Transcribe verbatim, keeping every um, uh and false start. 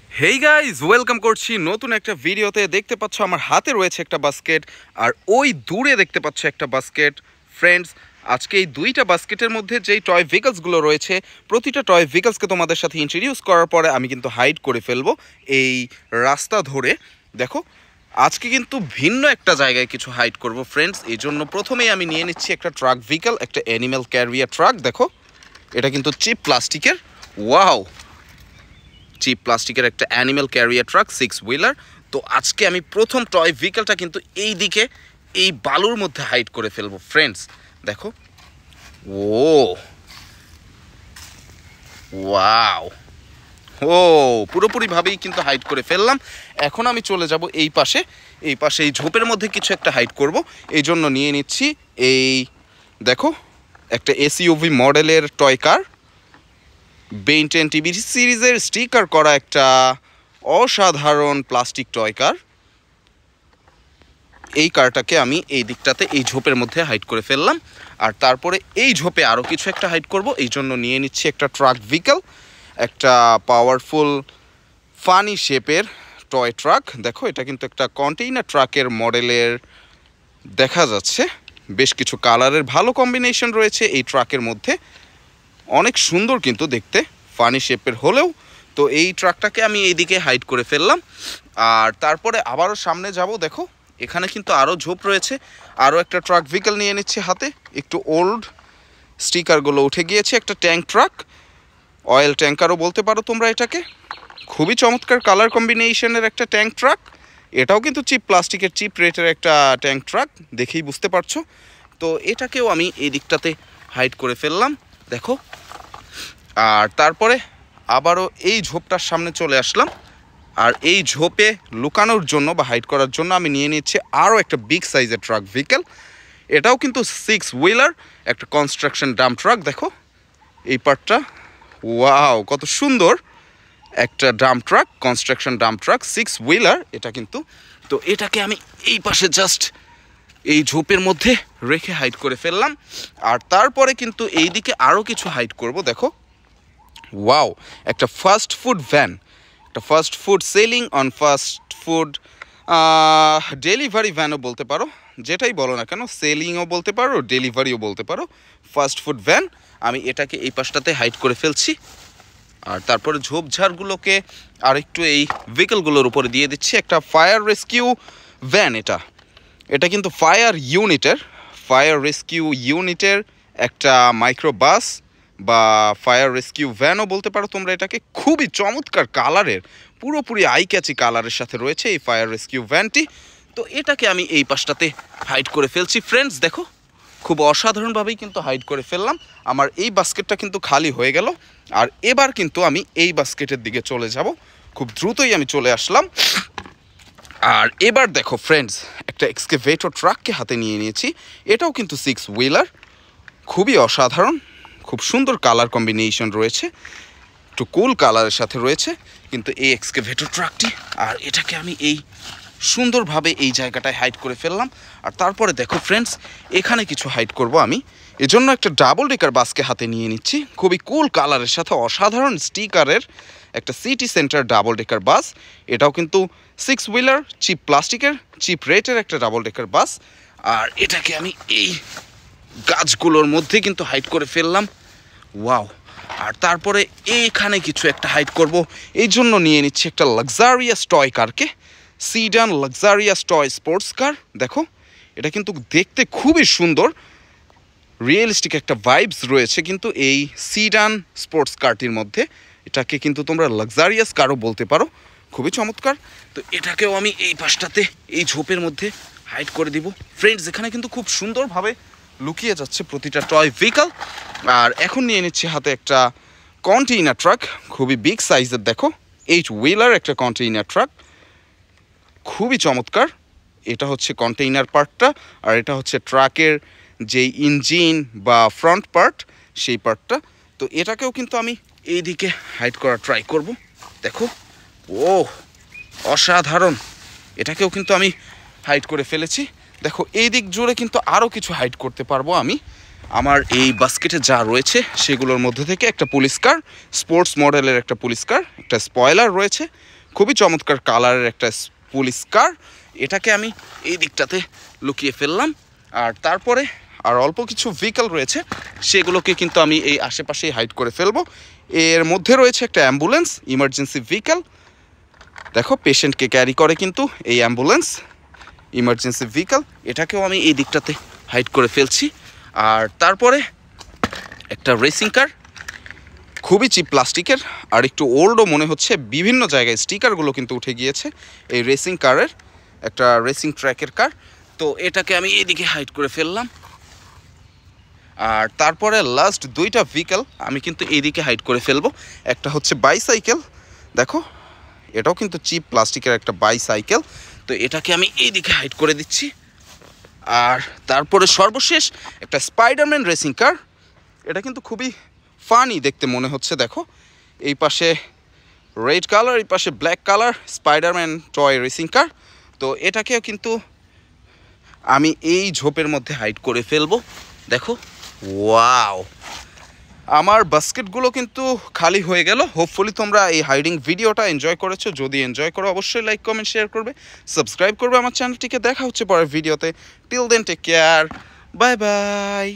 Hey guys, welcome করছি নতুন একটা ভিডিওতে। দেখতে পাচ্ছ আমার হাতে রয়েছে একটা বাস্কেট, আর ওই দূরে দেখতে পাচ্ছ একটা বাস্কেট। ফ্রেন্ডস, আজকে এই দুইটা বাস্কেটের মধ্যে যেই টয় ভেহিকলসগুলো রয়েছে, প্রতিটা টয় ভেহিকলসকে তোমাদের সাথে ইন্ট্রোডিউস করার পরে আমি কিন্তু হাইড করে ফেলবো এই রাস্তা ধরে। দেখো, আজকে কিন্তু ভিন্ন একটা জায়গায় কিছু হাইড করব ফ্রেন্ডস। এই জন্য প্রথমেই আমি নিয়ে নিচ্ছি একটা ট্রাক ভেহিকল, একটা অ্যানিম্যাল ক্যারিয়ার ট্রাক। দেখো, এটা কিন্তু চিপ প্লাস্টিকের। ওয়াও, চিপ প্লাস্টিকের একটা animal carrier truck, six wheeler. তো আজকে আমি প্রথম টয় ভেহিকলটা কিন্তু এই দিকে এই বালুর মধ্যে হাইড করে ফেলবো ফ্রেন্ডস। দেখো, ও ওয়াও, ও পুরোপুরিভাবেই কিন্তু হাইড করে ফেললাম। এখন আমি চলে যাব এই পাশে। এই পাশে এই ঝোপের মধ্যে কিছু একটা হাইড করব, এই জন্য নিয়ে নিচ্ছি এই দেখো একটা এসইউভি মডেলের toy car, Ben Ten TV সিরিজের স্টিকার করা একটা অসাধারণ প্লাস্টিক টয় কার। এই কারটাকে আমি এই দিকটাতে এই ঝোপের মধ্যে হাইড করে ফেললাম। আর তারপরে এই ঝোপে আরও কিছু একটা হাইড করব, এই জন্য নিয়ে নিচ্ছি একটা ট্রাক ভেহিকল, একটা পাওয়ারফুল ফানি শেপের টয় ট্রাক। দেখো, এটা কিন্তু একটা কন্টেইনার ট্রাকের মডেলের দেখা যাচ্ছে। বেশ কিছু কালারের ভালো কম্বিনেশন রয়েছে এই ট্রাকের মধ্যে, অনেক সুন্দর কিন্তু দেখতে, ফানি শেপের হলেও। তো এই ট্রাকটাকে আমি এইদিকে হাইড করে ফেললাম। আর তারপরে আবারও সামনে যাব। দেখো, এখানে কিন্তু আরও ঝোপ রয়েছে। আরও একটা ট্রাক ভেহিকল নিয়ে নিচ্ছি হাতে, একটু ওল্ড, স্টিকারগুলো উঠে গিয়েছে। একটা ট্যাঙ্ক ট্রাক, অয়েল ট্যাঙ্কারও বলতে পারো তোমরা এটাকে। খুবই চমৎকার কালার কম্বিনেশনের একটা ট্যাঙ্ক ট্রাক। এটাও কিন্তু চিপ প্লাস্টিকের, চিপ রেটের একটা ট্যাঙ্ক ট্রাক, দেখেই বুঝতে পারছো। তো এটাকেও আমি এই দিকটাতে হাইড করে ফেললাম। দেখো, আর তারপরে আবারও এই ঝোপটার সামনে চলে আসলাম। আর এই ঝোপে লুকানোর জন্য বা হাইড করার জন্য আমি নিয়ে নিচ্ছি আরও একটা বিগ সাইজের ট্রাক ভেহিকল। এটাও কিন্তু সিক্স হুইলার, একটা কনস্ট্রাকশন ডাম্প ট্রাক। দেখো এই পার্টটা, ওয়াও কত সুন্দর একটা dump truck, construction dump truck, six wheeler এটা কিন্তু। তো এটাকে আমি এই পাশে জাস্ট এই ঝোপের মধ্যে রেখে হাইড করে ফেললাম। আর তারপরে কিন্তু এই দিকে আরও কিছু হাইড করব। দেখো, ওয়াও, একটা ফাস্ট ফুড ভ্যান, একটা fast food selling on fast food delivery ভ্যানও বলতে পারো, যেটাই বলো না কেন, সেলিংও বলতে পারো, ডেলিভারিও বলতে পারো, ফাস্ট ফুড ভ্যান। আমি এটাকে এই পাশটাতে হাইড করে ফেলছি। আর তারপরে ঝোপঝাড়গুলোকে আর একটু এই ভেহিকলগুলোর উপরে দিয়ে দিচ্ছি। একটা ফায়ার রেস্কিউ ভ্যান, এটা এটা কিন্তু ফায়ার ইউনিটের, ফায়ার রেস্কিউ ইউনিটের একটা মাইক্রো বাস বা ফায়ার রেস্কিউ ভ্যানও বলতে পারো তোমরা এটাকে। খুবই চমৎকার কালারের, পুরোপুরি আই ক্যাচি কালারের সাথে রয়েছে এই ফায়ার রেস্কিউ ভ্যানটি। তো এটাকে আমি এই পাশটাতে হাইড করে ফেলছি ফ্রেন্ডস। দেখো, খুব অসাধারণভাবেই কিন্তু হাইড করে ফেললাম। আমার এই বাস্কেটটা কিন্তু খালি হয়ে গেল। আর এবার কিন্তু আমি এই বাস্কেটের দিকে চলে যাব, খুব দ্রুতই আমি চলে আসলাম। আর এবার দেখো ফ্রেন্ডস, একটা এক্সকেভেটর ট্রাককে হাতে নিয়ে নিয়েছি। এটাও কিন্তু সিক্স হুইলার, খুবই অসাধারণ, খুব সুন্দর কালার কম্বিনেশন রয়েছে, একটু কুল কালারের সাথে রয়েছে কিন্তু এই এক্সকেভেটর ট্রাকটি। আর এটাকে আমি এই সুন্দরভাবে এই জায়গাটায় হাইড করে ফেললাম। আর তারপরে দেখো ফ্রেন্ডস, এখানে কিছু হাইড করব আমি, এজন্য একটা ডাবল ডেকার বাসকে হাতে নিয়ে নিচ্ছি। খুবই কুল কালারের সাথে অসাধারণ স্টিকারের একটা city centre double decker bus. এটাও কিন্তু সিক্স হুইলার, চিপ প্লাস্টিকের, চিপ রেটের একটা ডাবল ডেকার বাস। আর এটাকে আমি এই গাছগুলোর মধ্যে কিন্তু হাইড করে ফেললাম। ওয়াও, আর তারপরে এইখানে কিছু একটা হাইড করব, এই জন্য নিয়ে নিচ্ছি একটা লাক্সারিয়াস টয় কারকে, sedan luxurious toy sports car. দেখো, এটা কিন্তু দেখতে খুবই সুন্দর, রিয়েলিস্টিক একটা ভাইবস রয়েছে কিন্তু এই সিডান স্পোর্টস কারটির মধ্যে। এটাকে কিন্তু তোমরা লাক্সারিয়াস কারও বলতে পারো, খুবই চমৎকার। তো এটাকেও আমি এই পাশটাতে এই ঝোপের মধ্যে হাইড করে দিব ফ্রেন্ডস। এখানে কিন্তু খুব সুন্দরভাবে লুকিয়ে যাচ্ছে প্রতিটা টয় ভেহিকল। আর এখন নিয়ে নিচ্ছি হাতে একটা কন্টেইনার ট্রাক, খুবই বিগ সাইজের। দেখো, এইট হুইলার একটা কন্টেইনার ট্রাক, খুবই চমৎকার। এটা হচ্ছে কন্টেইনার পার্টটা, আর এটা হচ্ছে ট্রাকের যেই ইঞ্জিন বা ফ্রন্ট পার্ট, সেই পার্টটা। তো এটাকেও কিন্তু আমি এইদিকে হাইড করার ট্রাই করব। দেখো, ও অসাধারণ, এটাকেও কিন্তু আমি হাইড করে ফেলেছি। দেখো, এই দিক জুড়ে কিন্তু আরও কিছু হাইড করতে পারবো আমি। আমার এই বাস্কেটে যা রয়েছে সেগুলোর মধ্যে থেকে একটা পুলিশ কার, স্পোর্টস মডেলের একটা পুলিশ কার, একটা স্পয়লার রয়েছে, খুবই চমৎকার কালারের একটা পুলিশ কার, এটাকে আমি এই দিকটাতে লুকিয়ে ফেললাম। আর তারপরে আর অল্প কিছু ভেহিকল রয়েছে, সেগুলোকে কিন্তু আমি এই আশেপাশেই হাইড করে ফেলবো। এর মধ্যে রয়েছে একটা অ্যাম্বুলেন্স, ইমার্জেন্সি ভেহিকল। দেখো পেশেন্টকে ক্যারি করে কিন্তু এই অ্যাম্বুলেন্স, ইমার্জেন্সি ভেহিকল, এটাকেও আমি এই দিকটাতে হাইড করে ফেলছি। আর তারপরে একটা রেসিং কার, খুবই চিপ প্লাস্টিকের আর একটু ওল্ডও মনে হচ্ছে, বিভিন্ন জায়গায় স্টিকারগুলো কিন্তু উঠে গিয়েছে। এই রেসিং কারের একটা রেসিং ট্র্যাকের কার, তো এটাকে আমি এইদিকে হাইড করে ফেললাম। আর তারপরে লাস্ট দুইটা ভেহিকল আমি কিন্তু এইদিকে হাইড করে ফেলবো। একটা হচ্ছে বাইসাইকেল, দেখো এটাও কিন্তু চিপ প্লাস্টিকের একটা বাইসাইকেল, তো এটাকে আমি এইদিকে হাইড করে দিচ্ছি। আর তারপরে সর্বশেষ একটা স্পাইডারম্যান রেসিং কার, এটা কিন্তু খুবই ফানি দেখতে মনে হচ্ছে। দেখো এই পাশে রেড কালার, এই পাশে black colour, Spiderman toy racing car, তো এটাকেও কিন্তু আমি এই ঝোপের মধ্যে হাইড করে ফেলবো। দেখো ওয়াও, আমার বাস্কেটগুলো কিন্তু খালি হয়ে গেল। হোপফুলি তোমরা এই হাইডিং ভিডিওটা এনজয় করেছো। যদি এনজয় করো অবশ্যই লাইক কমেন্ট শেয়ার করবে, সাবস্ক্রাইব করবে আমার চ্যানেলটিকে। দেখা হচ্ছে পরের ভিডিওতে। Till then take care, bye by.